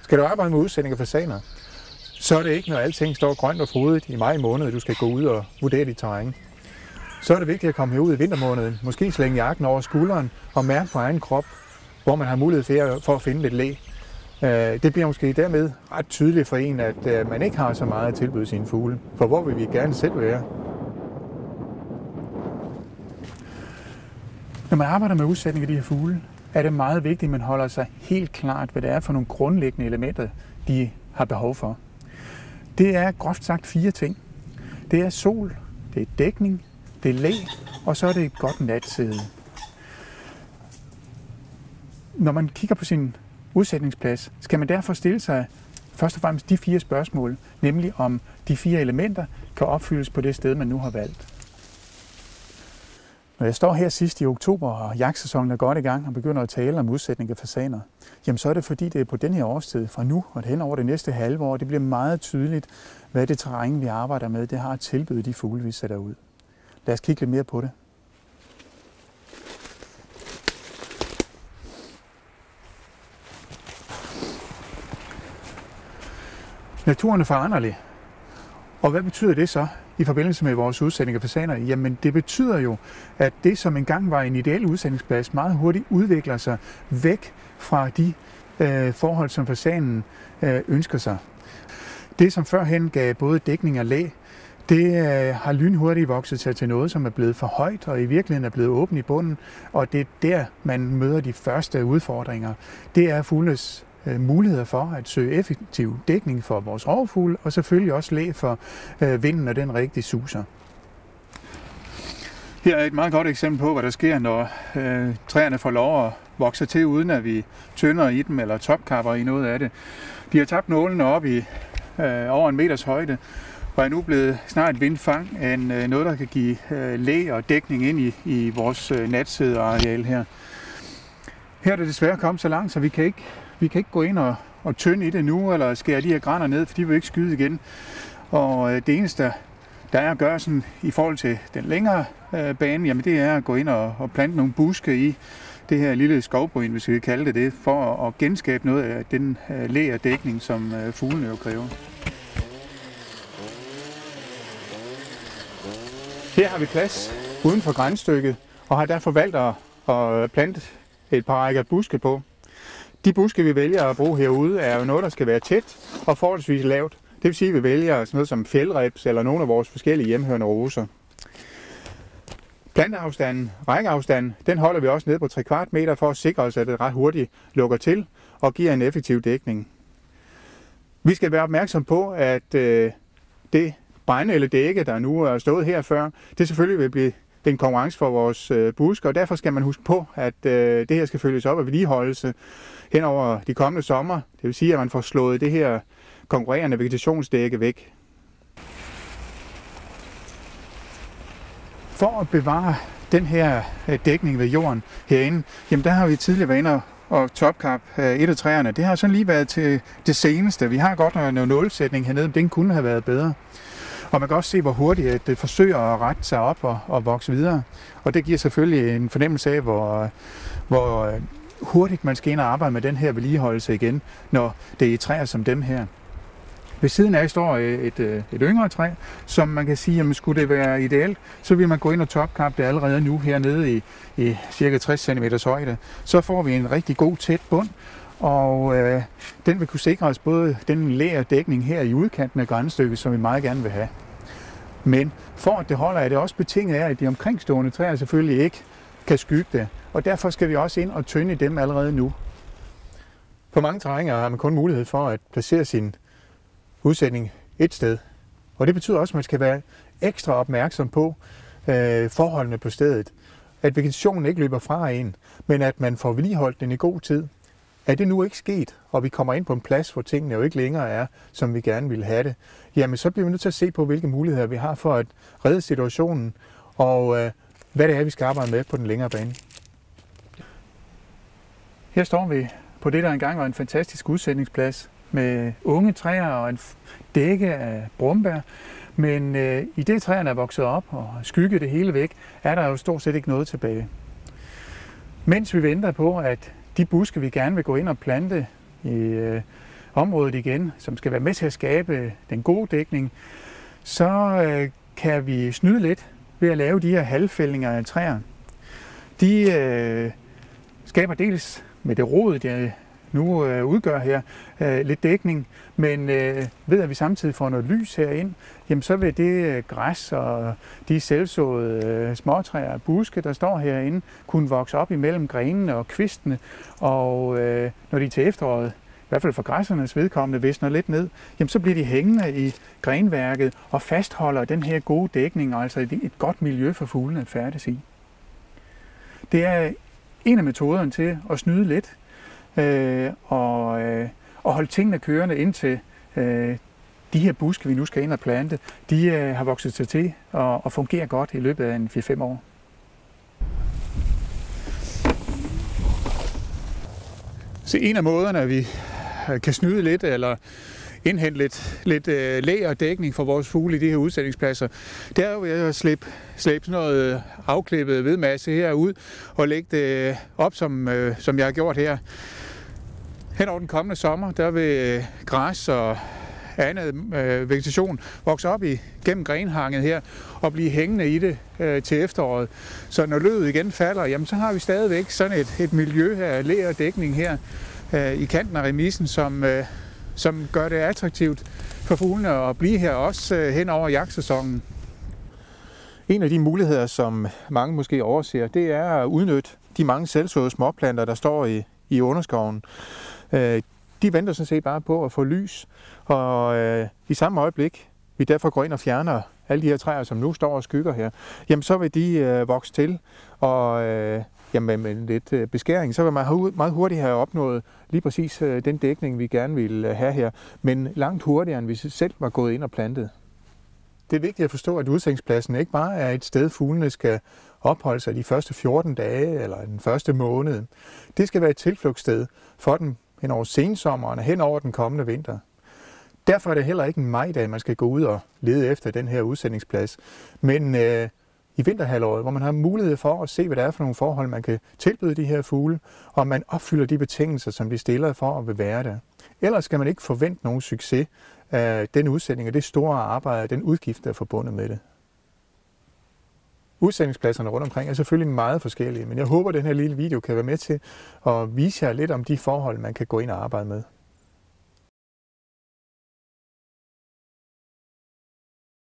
Skal du arbejde med udsætning af fasaner, så er det ikke, når alting står grønt og frodigt i maj måned, du skal gå ud og vurdere dit terræn. Så er det vigtigt at komme herud i vintermåneden, måske slænge jakken over skulderen og mærke på egen krop, hvor man har mulighed for at finde lidt læ. Det bliver måske dermed ret tydeligt for en, at man ikke har så meget at tilbyde sine fugle. For hvor vil vi gerne selv være? Når man arbejder med udsætning af de her fugle, er det meget vigtigt, at man holder sig helt klart, hvad det er for nogle grundlæggende elementer, de har behov for. Det er groft sagt 4 ting. Det er sol, det er dækning, det er læ, og så er det et godt natsæde. Når man kigger på sin udsætningsplads, skal man derfor stille sig først og fremmest de 4 spørgsmål, nemlig om de 4 elementer kan opfyldes på det sted, man nu har valgt. Når jeg står her sidst i oktober, og jagtsæsonen er godt i gang og begynder at tale om udsætning af fasaner, jamen så er det fordi, det er på den her årstid fra nu og hen over det næste halve år, det bliver meget tydeligt, hvad det terræn, vi arbejder med, det har at tilbyde de fugle, vi sætter ud. Lad os kigge lidt mere på det. Naturen er foranderlig. Og hvad betyder det så i forbindelse med vores udsætning af fasaner? Jamen det betyder jo, at det, som engang var en ideel udsætningsplads, meget hurtigt udvikler sig væk fra de forhold, som fasanen ønsker sig. Det, som førhen gav både dækning og læ, det har lynhurtigt vokset sig til noget, som er blevet for højt og i virkeligheden er blevet åbent i bunden. Og det er der, man møder de første udfordringer. Det er fuglenes muligheder for at søge effektiv dækning for vores rovfugle, og selvfølgelig også læ for vinden, og den rigtig suser. Her er et meget godt eksempel på, hvad der sker, når træerne får lov at vokse til, uden at vi tynder i dem eller topkapper i noget af det. De har tabt nålene op i over 1 meters højde, og er nu blevet snart vindfang af noget, der kan give læ og dækning ind i vores natsædeareal her. Her er det desværre kommet så langt, så vi kan ikke gå ind og tynde i det nu, eller skære de her graner ned, for de vil ikke skyde igen. Og det eneste, der er at gøre sådan, i forhold til den længere bane, jamen det er at gå ind og plante nogle buske i det her lille skovbryn, hvis vi kan kalde det, for at genskabe noget af den læ og dækning, som fuglene jo kræver. Her har vi plads uden for grænsstykket, og har derfor valgt at plante et par rækker buske på. De buske, vi vælger at bruge herude, er jo noget, der skal være tæt og forholdsvis lavt. Det vil sige, at vi vælger sådan noget som fjeldreps eller nogle af vores forskellige hjemmehørende roser. Planteafstanden, rækkeafstanden, den holder vi også ned på 3/4 meter for at sikre os, at det ret hurtigt lukker til og giver en effektiv dækning. Vi skal være opmærksom på, at det brænde eller dække, der nu er stået her før, det selvfølgelig vil blive en konkurrence for vores buske, og derfor skal man huske på, at det her skal følges op af vedligeholdelse hen over de kommende sommer. Det vil sige, at man får slået det her konkurrerende vegetationsdække væk. For at bevare den her dækning ved jorden herinde, jamen der har vi tidligere været inde og topkap et af træerne. Det har sådan lige været til det seneste. Vi har godt noget nålsætning hernede, men den kunne have været bedre. Og man kan også se, hvor hurtigt det forsøger at rette sig op og vokse videre. Og det giver selvfølgelig en fornemmelse af, hvor hurtigt man skal ind og arbejde med den her vedligeholdelse igen, når det er i træer som dem her. Ved siden af står et yngre træ, som man kan sige, at skulle det være ideelt, så vil man gå ind og topkappe det allerede nu hernede i cirka 60 cm højde. Så får vi en rigtig god tæt bund, og den vil kunne sikre os både den læ og dækning her i udkanten af grænsstykket, som vi meget gerne vil have. Men for at det holder, er det også betinget af, at de omkringstående træer selvfølgelig ikke kan skygge det. Og derfor skal vi også ind og tynde i dem allerede nu. På mange terrænger har man kun mulighed for at placere sin udsætning et sted. Og det betyder også, at man skal være ekstra opmærksom på forholdene på stedet. At vegetationen ikke løber fra en, men at man får vedligeholdt den i god tid. Er det nu ikke sket, og vi kommer ind på en plads, hvor tingene jo ikke længere er, som vi gerne ville have det, jamen så bliver vi nødt til at se på, hvilke muligheder vi har for at redde situationen, og hvad det er, vi skal arbejde med på den længere bane. Her står vi på det, der engang var en fantastisk udsætningsplads med unge træer og en dække af brombær. Men i det træerne er vokset op og skygget det hele væk, er der jo stort set ikke noget tilbage. Mens vi venter på, at de buske, vi gerne vil gå ind og plante i området igen, som skal være med til at skabe den gode dækning, så kan vi snyde lidt ved at lave de her halvfældninger af træer. De skaber dels med det rod, det nu udgør her, lidt dækning, men ved at vi samtidig får noget lys herind, jamen så vil det græs og de selvsåede småtræer og buske, der står herinde, kunne vokse op imellem grenene og kvistene, og når de til efteråret, i hvert fald for græssernes vedkommende, visner lidt ned, jamen så bliver de hængende i grenværket og fastholder den her gode dækning, og altså et godt miljø for fuglene at færdes i. Det er en af metoderne til at snyde lidt, og holde tingene kørende indtil de her buske, vi nu skal ind og plante, de har vokset sig til og fungerer godt i løbet af en 4-5 år. Så en af måderne, at vi kan snyde lidt eller indhente lidt læ og dækning for vores fugle i de her udsætningspladser, det er jo at slæbe sådan noget afklippet vedmasse herud og lægge det op, som jeg har gjort her. Hen over den kommende sommer, der vil græs og andet vegetation vokse op gennem grenhanget her og blive hængende i det til efteråret. Så når løvet igen falder, jamen, så har vi stadigvæk sådan et miljø her, læ og dækning her i kanten af remisen, som gør det attraktivt for fuglene at blive her også hen over jagtsæsonen. En af de muligheder, som mange måske overser, det er at udnytte de mange selvsåede småplanter, der står i underskoven. De venter sådan set bare på at få lys, og i samme øjeblik, vi derfor går ind og fjerner alle de her træer, som nu står og skygger her, jamen så vil de vokse til, og jamen med lidt beskæring, så vil man meget hurtigt have opnået lige præcis den dækning, vi gerne vil have her, men langt hurtigere, end vi selv var gået ind og plantet. Det er vigtigt at forstå, at udsætningspladsen ikke bare er et sted, fuglene skal opholde sig de første 14 dage eller den første måned. Det skal være et tilflugtssted for dem hen over sensommeren og hen over den kommende vinter. Derfor er det heller ikke en majdag, man skal gå ud og lede efter den her udsætningsplads, men i vinterhalvåret, hvor man har mulighed for at se, hvad det er for nogle forhold, man kan tilbyde de her fugle, og man opfylder de betingelser, som de stiller for at være der. Ellers skal man ikke forvente nogen succes af den udsætning og det store arbejde og den udgift, der er forbundet med det. Udsætningspladserne rundt omkring er selvfølgelig meget forskellige, men jeg håber, at den her lille video kan være med til at vise jer lidt om de forhold, man kan gå ind og arbejde med.